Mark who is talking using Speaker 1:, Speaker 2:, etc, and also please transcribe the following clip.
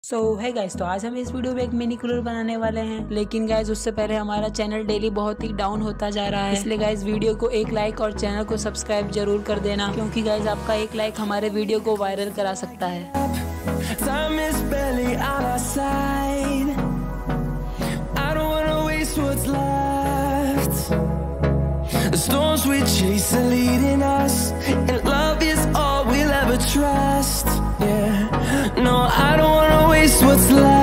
Speaker 1: सो है गाइस, तो आज हम इस वीडियो में एक मिनी कूलर बनाने वाले हैं। लेकिन गाइस उससे पहले हमारा चैनल डेली बहुत ही डाउन होता जा रहा है, इसलिए गाइस वीडियो को एक लाइक और चैनल को सब्सक्राइब जरूर कर देना, क्योंकि गाइस आपका एक लाइक हमारे वीडियो को वायरल करा सकता है।
Speaker 2: Time is barely on our side. I don't wanna waste what's left. The storms we chase are leading us, and love is all we'll ever trust. Yeah, no, I don't wanna waste what's left.